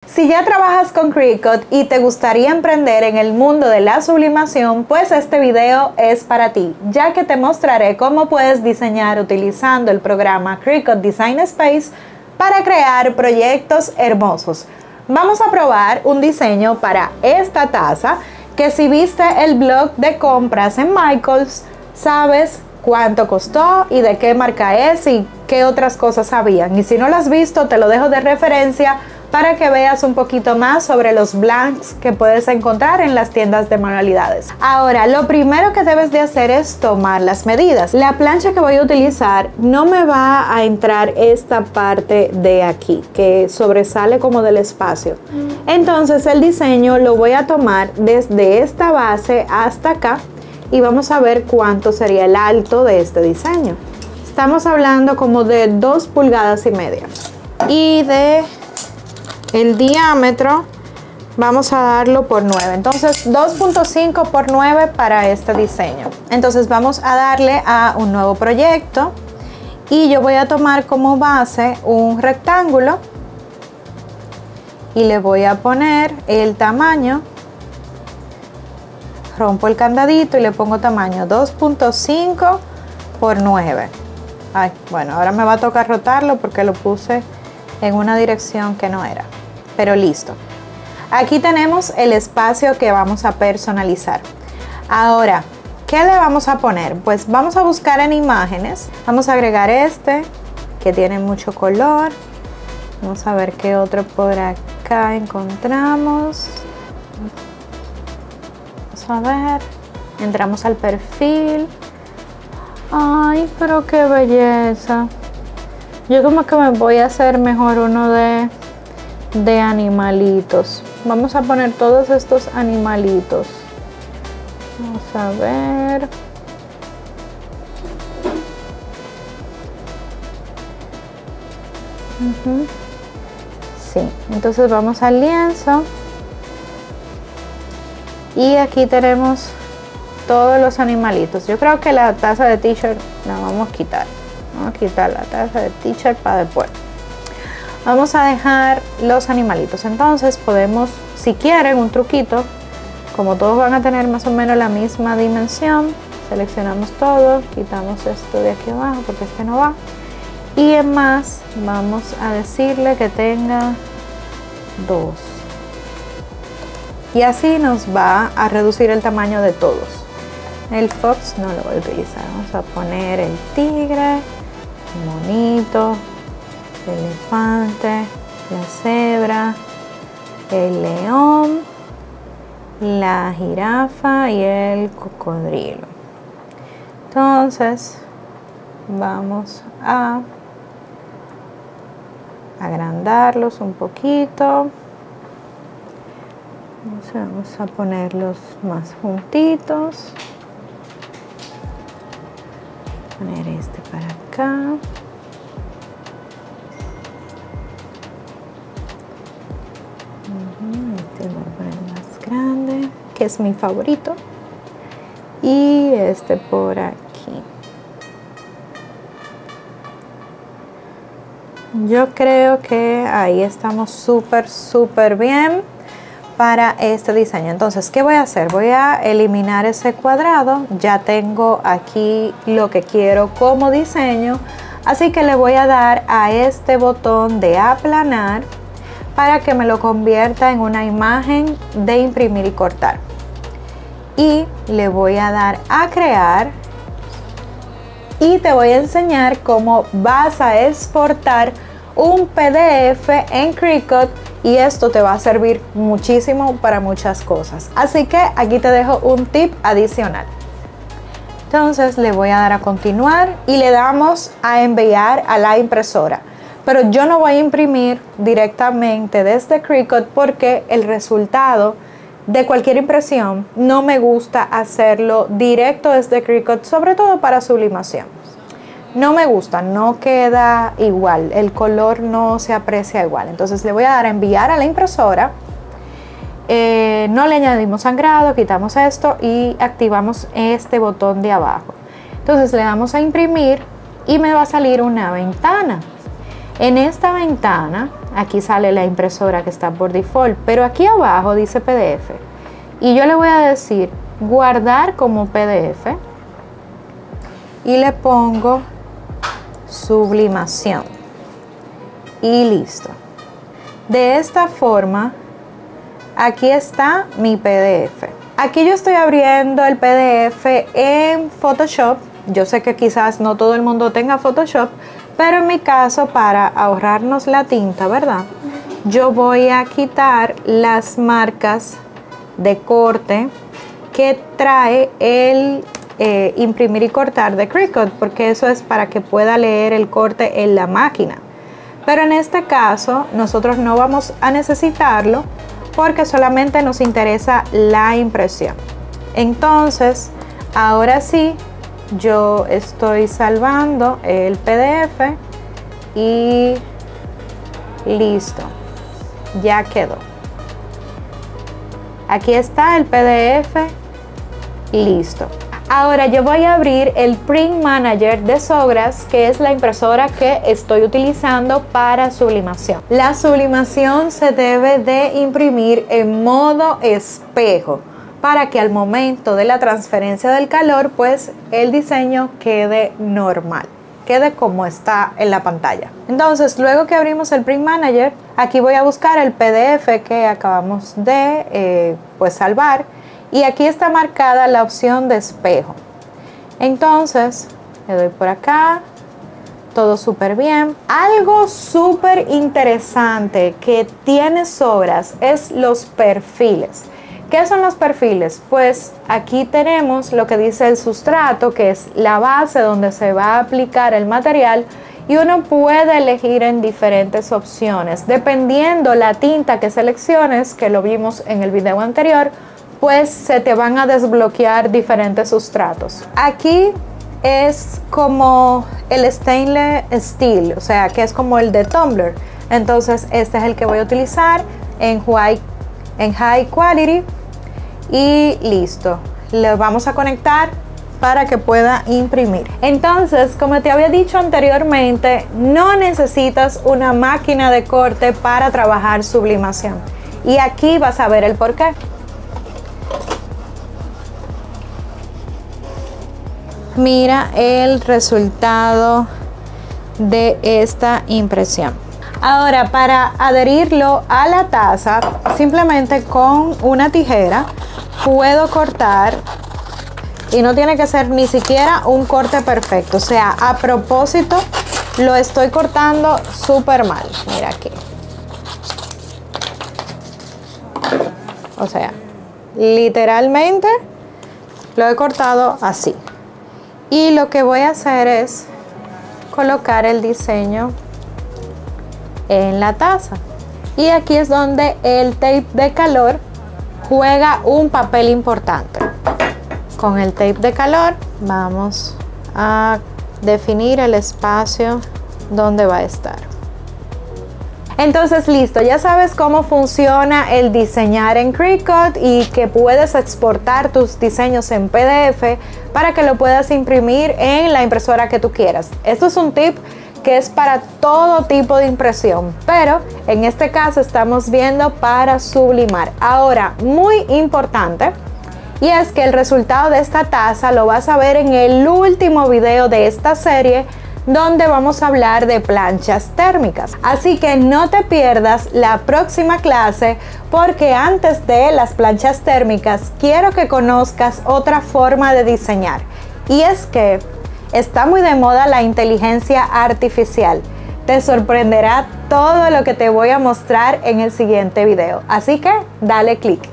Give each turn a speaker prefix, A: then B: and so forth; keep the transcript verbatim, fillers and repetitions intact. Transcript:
A: Si ya trabajas con Cricut y te gustaría emprender en el mundo de la sublimación, pues este video es para ti, ya que te mostraré cómo puedes diseñar utilizando el programa Cricut Design Space para crear proyectos hermosos. Vamos a probar un diseño para esta taza, que si viste el blog de compras en Michaels, sabes cuánto costó y de qué marca es y qué otras cosas habían. Y si no lo has visto, te lo dejo de referencia para que veas un poquito más sobre los blanks que puedes encontrar en las tiendas de manualidades. Ahora, lo primero que debes de hacer es tomar las medidas. La plancha que voy a utilizar no me va a entrar esta parte de aquí, que sobresale como del espacio. Entonces el diseño lo voy a tomar desde esta base hasta acá y vamos a ver cuánto sería el alto de este diseño. Estamos hablando como de dos pulgadas y media. Y de el diámetro vamos a darlo por nueve, entonces dos punto cinco por nueve para este diseño. Entonces vamos a darle a un nuevo proyecto y yo voy a tomar como base un rectángulo y le voy a poner el tamaño, rompo el candadito y le pongo tamaño dos punto cinco por nueve. Ay, bueno, ahora me va a tocar rotarlo porque lo puse en una dirección que no era. Pero listo. Aquí tenemos el espacio que vamos a personalizar. Ahora, ¿qué le vamos a poner? Pues vamos a buscar en imágenes. Vamos a agregar este, que tiene mucho color. Vamos a ver qué otro por acá encontramos. Vamos a ver. Entramos al perfil. Ay, pero qué belleza. Yo como que me voy a hacer mejor uno de... de animalitos. Vamos a poner todos estos animalitos. Vamos a ver. Uh-huh. Sí, entonces vamos al lienzo y aquí tenemos todos los animalitos. Yo creo que la taza de t-shirt la vamos a quitar. Vamos a quitar la taza de t-shirt para después. Vamos a dejar los animalitos. Entonces podemos, si quieren, un truquito, como todos van a tener más o menos la misma dimensión, seleccionamos todo, quitamos esto de aquí abajo porque este no va, y en más vamos a decirle que tenga dos, y así nos va a reducir el tamaño de todos. El fox no lo voy a utilizar. Vamos a poner el tigre, el monito, el elefante, la cebra, el león, la jirafa y el cocodrilo. Entonces vamos a agrandarlos un poquito. Vamos a ponerlos más juntitos. Poner este para acá. Este voy a poner más grande, que es mi favorito, y este por aquí. Yo creo que ahí estamos súper súper bien para este diseño. Entonces, ¿qué voy a hacer? Voy a eliminar ese cuadrado. Ya tengo aquí lo que quiero como diseño, así que le voy a dar a este botón de aplanar para que me lo convierta en una imagen de imprimir y cortar. Y le voy a dar a crear y te voy a enseñar cómo vas a exportar un P D F en Cricut, y esto te va a servir muchísimo para muchas cosas. Así que aquí te dejo un tip adicional. Entonces le voy a dar a continuar y le damos a enviar a la impresora. Pero yo no voy a imprimir directamente desde Cricut porque el resultado de cualquier impresión no me gusta hacerlo directo desde Cricut, sobre todo para sublimación. No me gusta, no queda igual, el color no se aprecia igual. Entonces le voy a dar a enviar a la impresora. Eh, no le añadimos sangrado, quitamos esto y activamos este botón de abajo. Entonces le damos a imprimir y me va a salir una ventana. En esta ventana aquí sale la impresora que está por default, pero aquí abajo dice P D F y yo le voy a decir guardar como P D F y le pongo sublimación y listo. De esta forma aquí está mi P D F. Aquí yo estoy abriendo el P D F en Photoshop. Yo sé que quizás no todo el mundo tenga Photoshop, pero en mi caso, para ahorrarnos la tinta, ¿verdad? Yo voy a quitar las marcas de corte que trae el eh, imprimir y cortar de Cricut, porque eso es para que pueda leer el corte en la máquina. Pero en este caso, nosotros no vamos a necesitarlo porque solamente nos interesa la impresión. Entonces, ahora sí, yo estoy salvando el P D F y listo, ya quedó. Aquí está el P D F, listo. Ahora yo voy a abrir el Print Manager de Sogras, que es la impresora que estoy utilizando para sublimación. La sublimación se debe de imprimir en modo espejo, para que al momento de la transferencia del calor, pues el diseño quede normal, quede como está en la pantalla. Entonces, luego que abrimos el Print Manager, aquí voy a buscar el P D F que acabamos de eh, pues salvar, y aquí está marcada la opción de espejo. Entonces, le doy por acá, todo súper bien. Algo súper interesante que tiene Sogras es los perfiles. ¿Qué son los perfiles? Pues aquí tenemos lo que dice el sustrato, que es la base donde se va a aplicar el material, y uno puede elegir en diferentes opciones. Dependiendo la tinta que selecciones, que lo vimos en el video anterior, pues se te van a desbloquear diferentes sustratos. Aquí es como el stainless steel, o sea, que es como el de Tumblr. Entonces este es el que voy a utilizar en high, en high quality. Y listo, le vamos a conectar para que pueda imprimir. Entonces, como te había dicho anteriormente, no necesitas una máquina de corte para trabajar sublimación, y aquí vas a ver el por qué. Mira el resultado de esta impresión. Ahora, para adherirlo a la taza, simplemente con una tijera puedo cortar, y no tiene que ser ni siquiera un corte perfecto, o sea, a propósito lo estoy cortando súper mal. Mira aquí, o sea, literalmente lo he cortado así, y lo que voy a hacer es colocar el diseño en la taza, y aquí es donde el tape de calor juega un papel importante. Con el tape de calor vamos a definir el espacio donde va a estar. Entonces listo, ya sabes cómo funciona el diseñar en Cricut y que puedes exportar tus diseños en P D F para que lo puedas imprimir en la impresora que tú quieras. Esto es un tip que es para todo tipo de impresión, pero en este caso estamos viendo para sublimar. Ahora, muy importante, y es que el resultado de esta taza lo vas a ver en el último video de esta serie, donde vamos a hablar de planchas térmicas. Así que no te pierdas la próxima clase, porque antes de las planchas térmicas quiero que conozcas otra forma de diseñar, y es que está muy de moda la inteligencia artificial. Te sorprenderá todo lo que te voy a mostrar en el siguiente video, así que dale click.